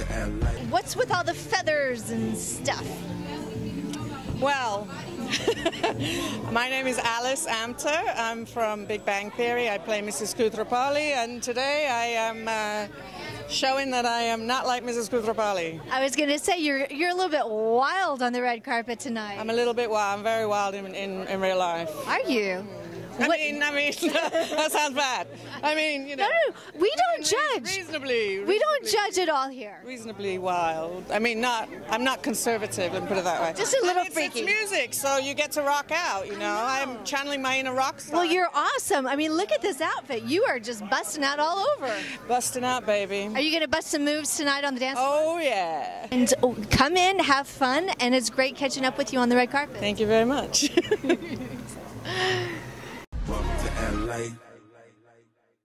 What's with all the feathers and stuff? Well, my name is Alice Amter. I'm from Big Bang Theory. I play Mrs. Koothrappali, and today I am showing that I am not like Mrs. Koothrappali. I was going to say you're a little bit wild on the red carpet tonight. I'm a little bit wild. I'm very wild in real life. Are you? I mean, that sounds bad. I mean, you know. No, we don't judge. Reasonably. We don't judge at all here. Reasonably wild. I mean, I'm not conservative, let me put it that way. Just a little freaky. It's music, so you get to rock out, you know. I'm channeling my inner rock star. Well, you're awesome. I mean, look at this outfit. You are just busting out all over. Busting out, baby. Are you going to bust some moves tonight on the dance floor? Oh, yeah. And come in, have fun, and it's great catching up with you on the red carpet. Thank you very much. Welcome to LA.